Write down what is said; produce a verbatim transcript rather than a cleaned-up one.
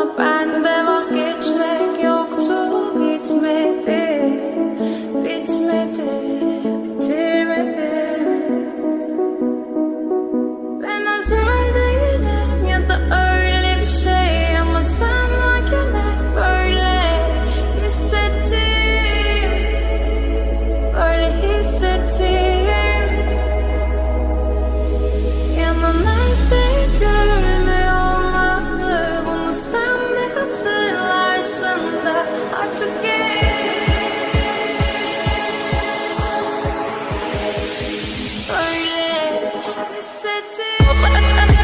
Ama bende vazgeçmek yoktu. Bitmedi, bitmedi, bitirmedim. Ben özel değilim ya da öyle bir şey, ama sen varken hep böyle hissettim, böyle hissettim. Yanan her şey görünmüyor olmalı. Bunu sen de hatırlarsın da artık gel. Böyle hissettim.